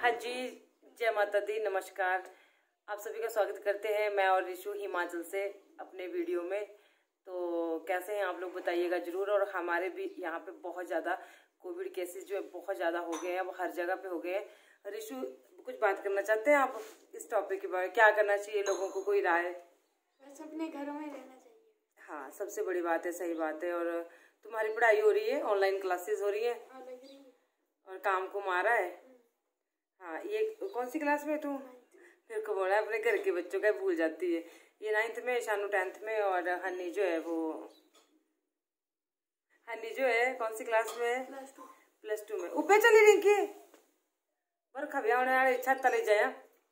हाँ जी, जय माता दी, नमस्कार। आप सभी का स्वागत करते हैं मैं और रिशु हिमाचल से अपने वीडियो में। तो कैसे हैं आप लोग बताइएगा जरूर। और हमारे भी यहाँ पे बहुत ज़्यादा कोविड केसेस जो है बहुत ज़्यादा हो गए हैं, अब हर जगह पे हो गए हैं। रिशु कुछ बात करना चाहते हैं आप इस टॉपिक के बारे में? क्या करना चाहिए लोगों को, कोई राय? बस अपने घरों में रहना चाहिए। हाँ, सबसे बड़ी बात है, सही बात है। और तुम्हारी पढ़ाई हो रही है, ऑनलाइन क्लासेस हो रही है और काम को मारा है। हाँ, ये कौन सी क्लास में तू? मेरे को बोला अपने घर के बच्चों का भूल जाती है। ये 9th में, शानू 10th में और हनी जो है कौन सी क्लास में है? +2 में। ऊपर चली रिंकी पर खबिया होने वाले इच्छा तले जाया।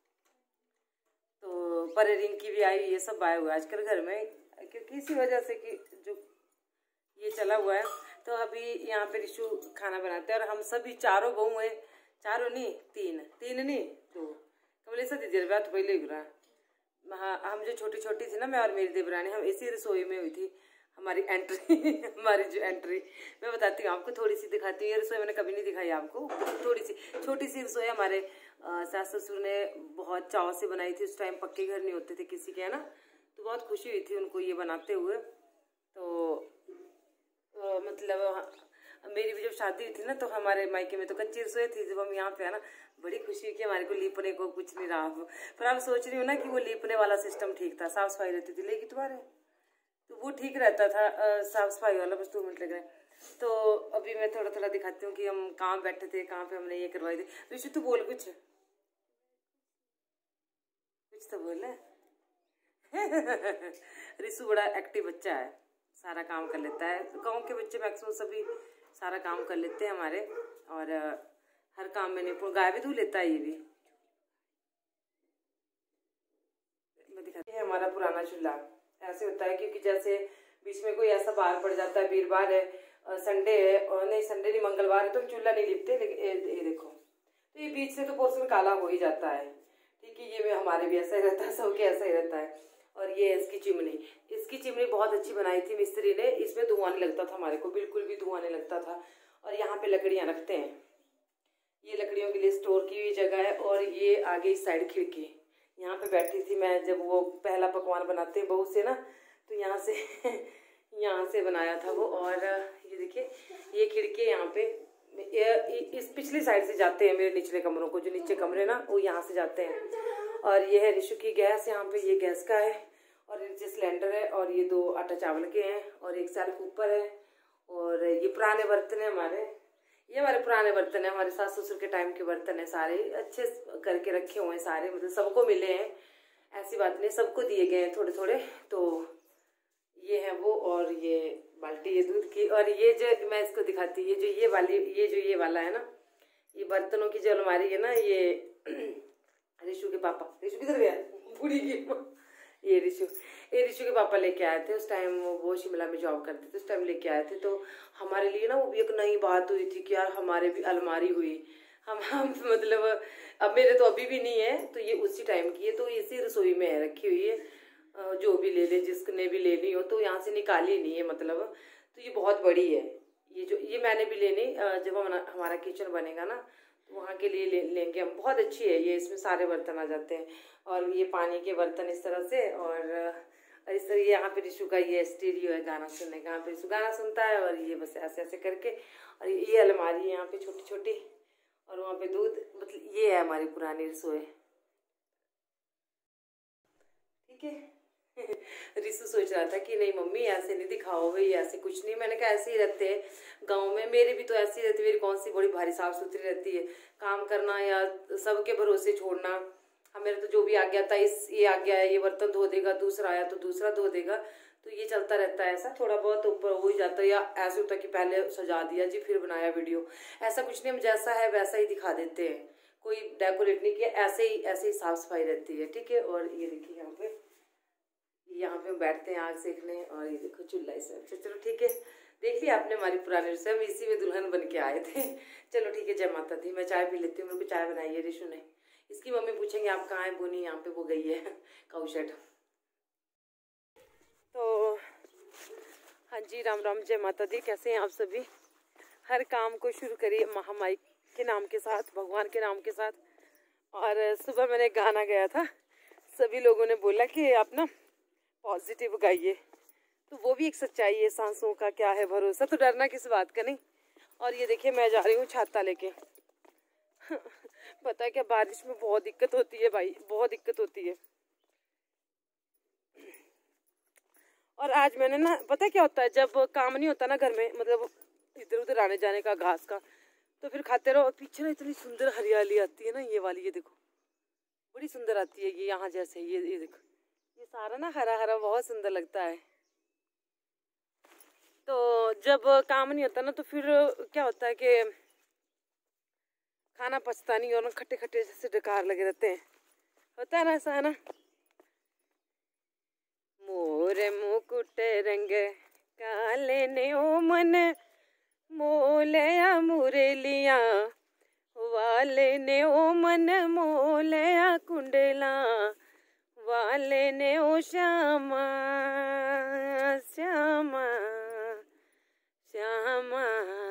तो पर रिंकी भी आई, ये सब आए हुए आजकल घर में, क्योंकि इसी वजह से कि जो ये चला हुआ है। तो अभी यहाँ पे रिशु खाना बनाते हैं और हम सभी चारों बहू हैं, चारों नहीं, तीन नहीं, तो कमले से दीदी बात पहले ही हाँ, हम जो छोटी छोटी थी ना, मैं और मेरी देवरानी, हम इसी रसोई में हुई थी हमारी एंट्री हमारी जो एंट्री मैं बताती हूँ आपको, थोड़ी सी दिखाती हूँ। ये रसोई मैंने कभी नहीं दिखाई आपको, थोड़ी सी छोटी सी रसोई हमारे सास ससुर ने बहुत चाव से बनाई थी। उस टाइम पक्के घर नहीं होते थे किसी के, है ना, तो बहुत खुशी हुई थी उनको ये बनाते हुए। तो मतलब मेरी भी जब शादी हुई थी ना, तो हमारे मायके में तो कच्ची रसोई थी। जब हम यहाँ पे है ना, बड़ी खुशी हुई कि हमारे को लीपने को कुछ नहीं रहा। पर अब सोच रही हूँ ना कि वो लीपने वाला सिस्टम ठीक था, साफ सफाई रहती थी। लेकिन तुम्हारे तो वो ठीक रहता था, साफ सफाई वाला, बस 2 मिनट लग रहे हैं। तो अभी मैं थोड़ा थोड़ा दिखाती हूँ कि हम कहाँ बैठे थे, कहाँ पे हमने ये करवाई थी। ऋषि तू बोल कुछ तो बोल रिशु बड़ा एक्टिव बच्चा है, सारा काम कर लेता है। गांव के बच्चे मैक्सिमम सभी सारा काम कर लेते हैं हमारे, और हर काम में निपुण। गाय भी धो लेता है ये भी। मैं दिखाती है हमारा पुराना चूल्हा। ऐसे होता है क्योंकि जैसे बीच में कोई ऐसा बार पड़ जाता है, वीरवार है, संडे है, और नहीं संडे नहीं मंगलवार है, तो चूल्हा नहीं लिपते। लेकिन ये देखो, तो ये बीच से तो पोर्शन काला हो ही जाता है। ठीक है, ये हमारे भी ऐसा ही रहता है, सबके ऐसा ही रहता है। और ये इसकी चिमनी बहुत अच्छी बनाई थी मिस्त्री ने। इसमें धुआं नहीं लगता था हमारे को, बिल्कुल भी धुआं नहीं लगता था। और यहाँ पे लकड़ियाँ रखते हैं, ये लकड़ियों के लिए स्टोर की हुई जगह है। और ये आगे इस साइड खिड़की, यहाँ पे बैठी थी मैं जब वो पहला पकवान बनाते हैं बहू से ना, तो यहाँ से यहाँ से बनाया था वो। और ये देखिए, ये खिड़की यहाँ पे इस पिछली साइड से जाते हैं मेरे निचले कमरों को, जो नीचे कमरे ना वो यहाँ से जाते हैं। और ये है रिशु की गैस, यहाँ पे ये गैस का है, और नीचे सिलेंडर है, और ये 2 आटा चावल के हैं, और एक सेल्फ ऊपर है। और ये पुराने बर्तन है हमारे, ये हमारे पुराने बर्तन है, हमारे सास ससुर के टाइम के बर्तन है, सारे अच्छे करके रखे हुए हैं सारे, मतलब सबको मिले हैं, ऐसी बात नहीं, सबको दिए गए हैं थोड़े थोड़े। तो ये है वो, और ये बाल्टी ये दूध की। और ये जो मैं इसको दिखाती, ये वाला है ना, ये बर्तनों की जो अलमारी है ना, ये रिशु के पापा, रिशु किधर गया बूढ़ी की ये रिशु के पापा लेके आए थे। उस टाइम वो शिमला में जॉब करते थे, उस टाइम लेके आए थे। तो हमारे लिए ना वो भी एक नई बात हुई थी कि यार हमारे भी अलमारी हुई। हम मतलब अब मेरे तो अभी भी नहीं है, तो ये उसी टाइम की है, तो इसी रसोई में है, रखी हुई है। जो भी ले ले, जिसने भी लेनी हो, तो यहाँ से निकाली नहीं है मतलब। तो ये बहुत बड़ी है, ये मैंने भी लेनी, जब हमारा किचन बनेगा ना, तो वहाँ के लिए लेंगे हम। बहुत अच्छी है ये, इसमें सारे बर्तन आ जाते हैं। और ये पानी के बर्तन इस तरह से, और इस तरह यहाँ पे रिशु का ये स्टीरियो है गाना सुनने का, यहाँ पे रिशु गाना सुनता है। और ये बस ऐसे ऐसे करके, और ये अलमारी है यहाँ पे छोटी छोटी, और वहाँ पे दूध, मतलब ये है हमारी पुरानी रसोई। ठीक है। रिशु सोच रहा था कि नहीं मम्मी ऐसे नहीं दिखाओ भाई, ऐसे कुछ नहीं। मैंने कहा ऐसे ही रहते हैं गांव में, मेरे भी तो ऐसे ही रहती, मेरी कौन सी बड़ी भारी साफ सुथरी रहती है। काम करना या सबके भरोसे छोड़ना, मेरे तो जो भी आ गया था, ये आ गया है, ये बर्तन धो देगा, दूसरा आया तो दूसरा धो देगा, तो ये चलता रहता है। ऐसा थोड़ा बहुत ऊपर हो ही जाता है, या ऐसे होता है कि पहले सजा दिया जी फिर बनाया वीडियो। ऐसा कुछ नहीं, हम जैसा है वैसा ही दिखा देते हैं, कोई डेकोरेट नहीं किया, ऐसे ही साफ सफाई रहती है। ठीक है। और ये देखिए यहाँ पे हम बैठते हैं आग सेकने, और ये देखो चूल्हा इस। अच्छा चलो ठीक है, देख लिया आपने हमारी पुरानी रसोई, हम इसी में दुल्हन बन के आए थे। चलो ठीक है, जय माता दी। मैं चाय पी लेती हूँ, मेरे को चाय बनाई है रिशु ने। इसकी मम्मी पूछेंगे आप कहाँ है, बोनी यहाँ पे वो गई है काउशेड। तो हाँ जी, राम राम, जय माता दी। कैसे हैं आप सभी? हर काम को शुरू करिए महामाई के नाम के साथ, भगवान के नाम के साथ। और सुबह मैंने गाना गाया था, सभी लोगों ने बोला कि आप ना पॉजिटिव गाइए, तो वो भी एक सच्चाई है। सांसों का क्या है भरोसा, तो डरना किस बात का नहीं। और ये देखिए मैं जा रही हूँ छाता लेके। पता है क्या, बारिश में बहुत दिक्कत होती है भाई, बहुत दिक्कत होती है। और आज मैंने ना, पता है क्या होता है, जब काम नहीं होता ना घर में, मतलब इधर उधर आने जाने का घास का, तो फिर खाते रहो। पीछे ना इतनी सुंदर हरियाली आती है ना, ये वाली, ये देखो बड़ी सुंदर आती है ये, यहाँ जैसे ये देखो, ये सारा ना हरा हरा बहुत सुंदर लगता है। तो जब काम नहीं होता ना, तो फिर क्या होता है कि खाना पचता नहीं और खट्टे खट्टे जैसे डकार लगे रहते हैं। होता है ना ऐसा, है ना। मोर मुकुट रंग काले ने ओ मन, मोलया मुरलिया वाले ने ओ मन, मोलया कुंडला वाले ने ओ श्यामा श्यामा श्यामा,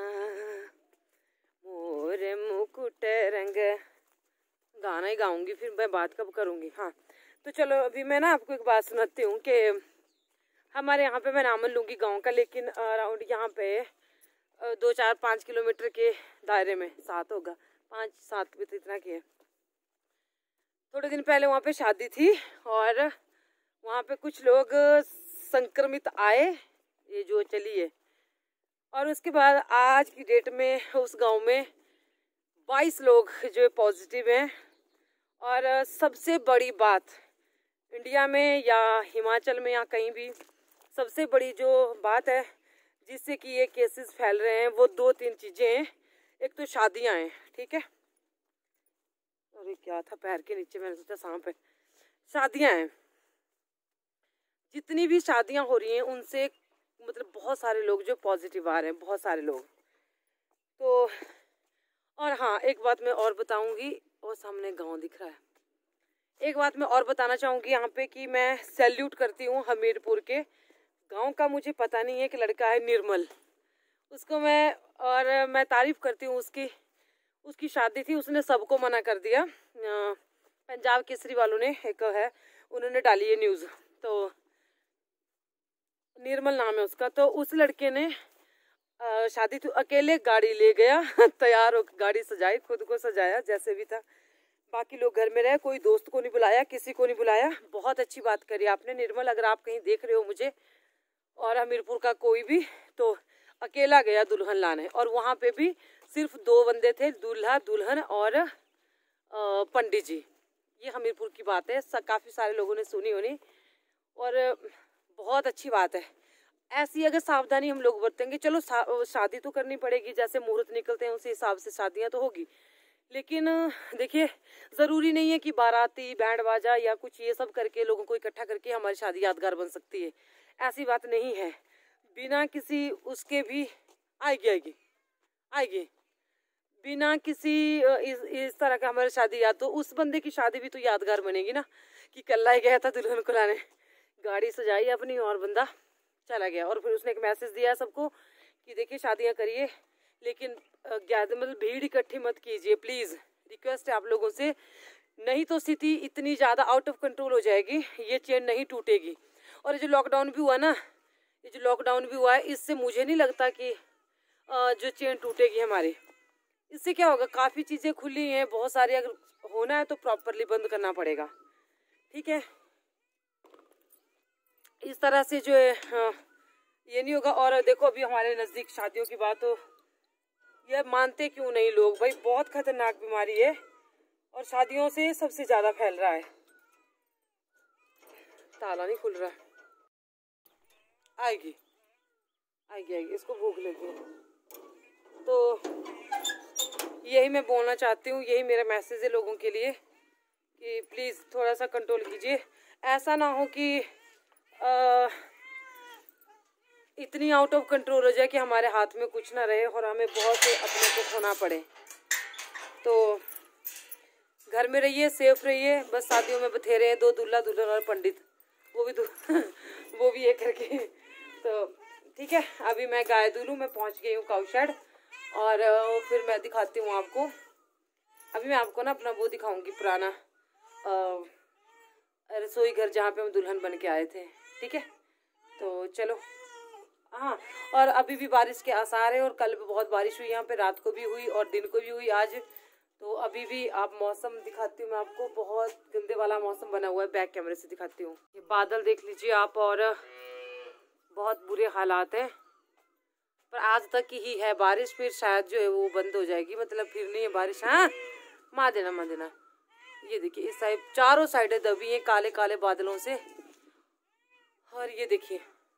मोर मुकुट रंग। गाना ही गाऊंगी, फिर मैं बात कब करूंगी। हाँ तो चलो, अभी मैं ना आपको एक बात सुनाती हूँ कि हमारे यहाँ पे, मैं नाम लूँगी गांव का, लेकिन अराउंड यहाँ पे 2-4-5 किलोमीटर के दायरे में, 7 होगा, 5-7 भी तो इतना की है। थोड़े दिन पहले वहाँ पे शादी थी और वहाँ पे कुछ लोग संक्रमित आए, ये जो चली है। और उसके बाद आज की डेट में उस गांव में 22 लोग जो पॉजिटिव हैं। और सबसे बड़ी बात, इंडिया में या हिमाचल में या कहीं भी, सबसे बड़ी जो बात है जिससे कि ये केसेस फैल रहे हैं, वो 2-3 चीज़ें हैं। एक तो शादियां हैं, ठीक है। अरे क्या था पैर के नीचे, मैंने सोचा सांप है। शादियां हैं, जितनी भी शादियां हो रही हैं उनसे मतलब बहुत सारे लोग जो पॉजिटिव आ रहे हैं, बहुत सारे लोग। तो और हाँ, एक बात मैं और बताऊंगी, और सामने गांव दिख रहा है। एक बात मैं और बताना चाहूँगी यहाँ पे कि मैं सैल्यूट करती हूँ हमीरपुर के गांव का। मुझे पता नहीं है कि लड़का है निर्मल, उसको मैं तारीफ करती हूँ उसकी शादी थी, उसने सबको मना कर दिया। पंजाब केसरी वालों ने एक है, उन्होंने डाली है न्यूज़, तो निर्मल नाम है उसका। तो उस लड़के ने शादी तो अकेले गाड़ी ले गया, तैयार हो गाड़ी सजाई, खुद को सजाया जैसे भी था, बाकी लोग घर में रहे, कोई दोस्त को नहीं बुलाया, किसी को नहीं बुलाया। बहुत अच्छी बात करी आपने निर्मल, अगर आप कहीं देख रहे हो मुझे और हमीरपुर का कोई भी, तो अकेला गया दुल्हन लाने। और वहाँ पे भी सिर्फ 2 बंदे थे, दूल्हा दुल्हन और पंडित जी। ये हमीरपुर की बात है, काफ़ी सारे लोगों ने सुनी होनी, और बहुत अच्छी बात है। ऐसी अगर सावधानी हम लोग बरतेंगे, चलो शादी तो करनी पड़ेगी, जैसे मुहूर्त निकलते हैं उसी हिसाब से शादियाँ तो होगी, लेकिन देखिए ज़रूरी नहीं है कि बाराती बैंड बाजा या कुछ ये सब करके लोगों को इकट्ठा करके हमारी शादी यादगार बन सकती है। ऐसी बात नहीं है, बिना किसी उसके भी आएगी बिना किसी इस तरह का हमारी शादी, या तो उस बंदे की शादी भी तो यादगार बनेगी ना, कि कल ही गया था दुल्हन को लाने, गाड़ी सजाई अपनी और बंदा चला गया। और फिर उसने एक मैसेज दिया सबको कि देखिए शादियाँ करिए, लेकिन मतलब भीड़ इकट्ठी मत कीजिए प्लीज़, रिक्वेस्ट है आप लोगों से, नहीं तो स्थिति इतनी ज़्यादा आउट ऑफ कंट्रोल हो जाएगी, ये चेन नहीं टूटेगी। और ये जो लॉकडाउन भी हुआ है, इससे मुझे नहीं लगता कि जो चेन टूटेगी हमारी। इससे क्या होगा, काफ़ी चीज़ें खुली हैं, बहुत सारी, अगर होना है तो प्रॉपरली बंद करना पड़ेगा, ठीक है। इस तरह से जो है ये नहीं होगा। और देखो अभी हमारे नज़दीक शादियों की बात हो, यह मानते क्यों नहीं लोग भाई, बहुत खतरनाक बीमारी है और शादियों से सबसे ज़्यादा फैल रहा है। ताला नहीं खुल रहा, आएगी, इसको भूख लगी है। तो यही मैं बोलना चाहती हूँ, यही मेरा मैसेज है लोगों के लिए कि प्लीज़ थोड़ा सा कंट्रोल कीजिए। ऐसा ना हो कि इतनी आउट ऑफ कंट्रोल हो जाए कि हमारे हाथ में कुछ ना रहे और हमें बहुत से अपने को खोना पड़े। तो घर में रहिए, सेफ रहिए, बस शादियों में बथेरे हैं 2 दूल्हा दुल्हन और पंडित, वो भी एक करके। तो ठीक है, अभी मैं गाय दूलूँ, मैं पहुंच गई हूँ काऊ शेड, और फिर मैं दिखाती हूँ आपको अभी मैं आपको ना अपना वो दिखाऊंगी पुराना रसोई घर जहाँ पे हम दुल्हन बन के आए थे, ठीक है। तो चलो, हाँ, और अभी भी बारिश के आसार है, और कल भी बहुत बारिश हुई यहाँ पे, रात को भी हुई और दिन को भी हुई आज। तो अभी भी आप मौसम दिखाती हूँ मैं आपको, बहुत गंदे वाला मौसम बना हुआ है। बैक कैमरे से दिखाती हूँ, ये बादल देख लीजिए आप, और बहुत बुरे हालात हैं। पर आज तक ही है बारिश, फिर शायद जो है वो बंद हो जाएगी, मतलब फिर नहीं है बारिश। हाँ, मार देना। ये देखिए इस साइड चारों साइडें दबी हैं काले काले बादलों से, और ये देखिए।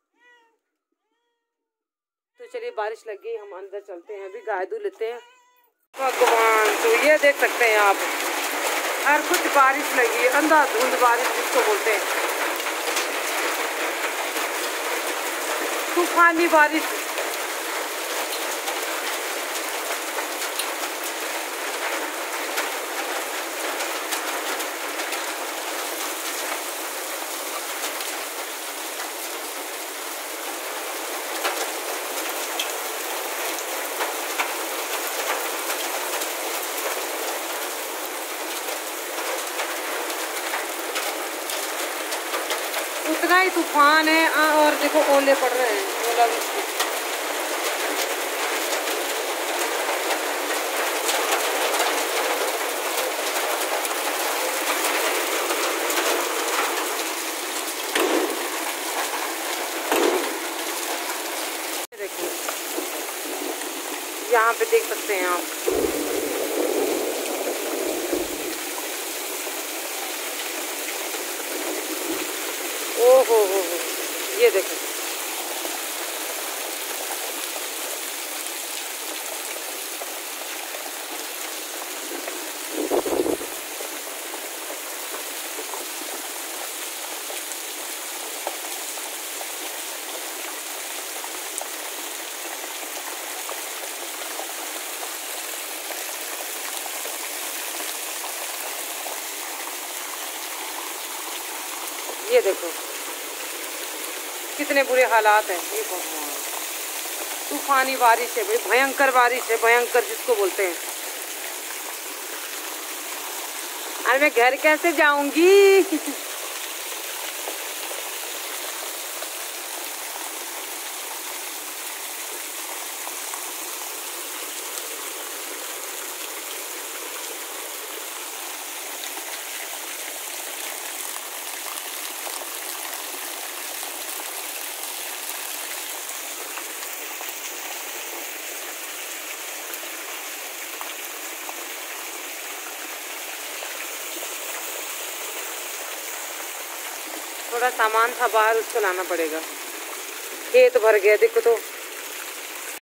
तो चलिए बारिश लग गई, हम अंदर चलते हैं, अभी गाय दूध लेते हैं। भगवान, तो ये देख सकते हैं आप, हर कुछ बारिश लगी है, अंधाधुंध बारिश जिसको बोलते हैं, तूफानी बारिश। उतना ही तूफान है, और देखो ओले पड़ रहे हैं, ओलावृष्टि। देखो यहाँ पे देख सकते हैं आप, हो, ये देखो। ये देखो कितने बुरे हालात हैं। ये तूफानी बारिश है भाई, भयंकर बारिश है, भयंकर जिसको बोलते हैं। अरे मैं घर कैसे जाऊंगी? थोड़ा सामान था बाहर, उसको लाना पड़ेगा। खेत भर गया देखो तो।